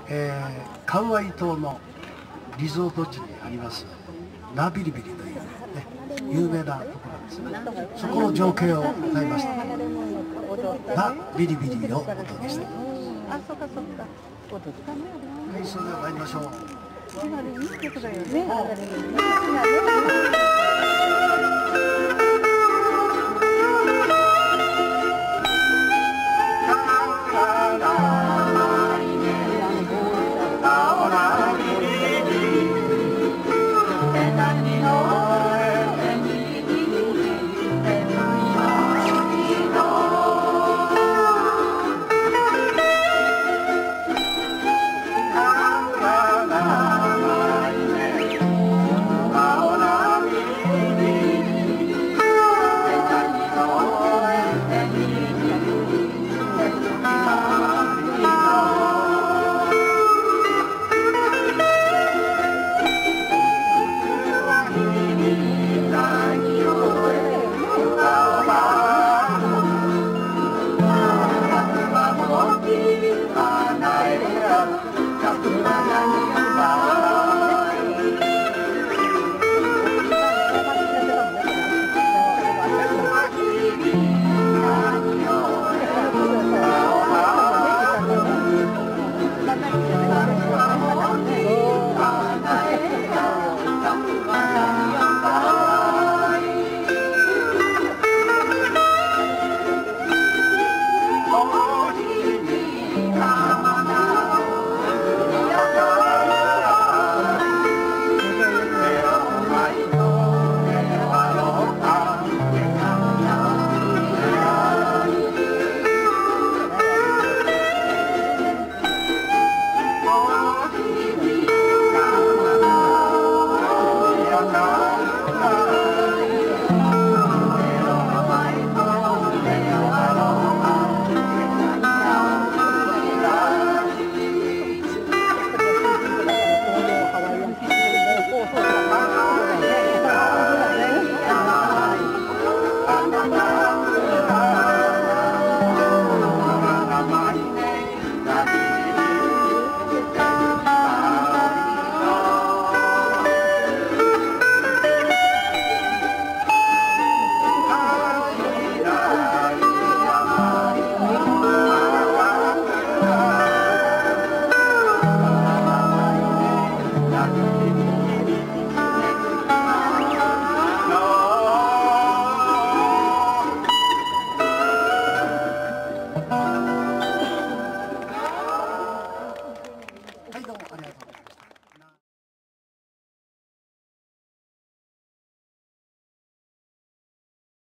カウアイ島のリゾート地にありますラビリビリという、ね、有名なところなんですね。そこの情景を歌いました。ラビリビリをお届けしたいと思います。はい、それでは参りましょう。